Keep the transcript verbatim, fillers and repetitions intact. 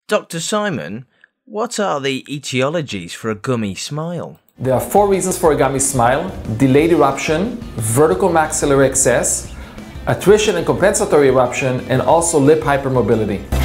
Doctor Simon, what are the etiologies for a gummy smile? There are four reasons for a gummy smile: delayed eruption, vertical maxillary excess, attrition and compensatory eruption, and also lip hypermobility.